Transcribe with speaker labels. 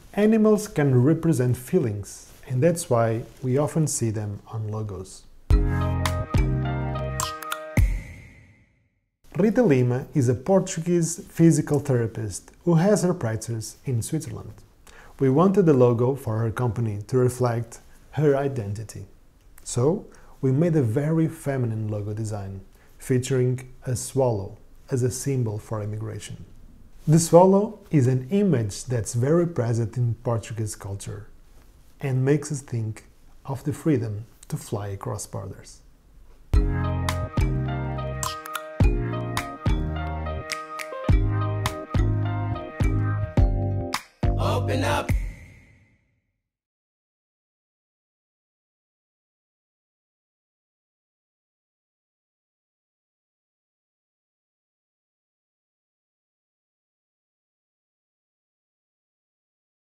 Speaker 1: Animals can represent feelings, and that's why we often see them on logos. Rita Lima is a Portuguese physical therapist who has her practice in Switzerland. We wanted the logo for her company to reflect her identity. So, we made a very feminine logo design, featuring a swallow as a symbol for immigration. The swallow is an image that's very present in Portuguese culture and makes us think of the freedom to fly across borders.
Speaker 2: Open up.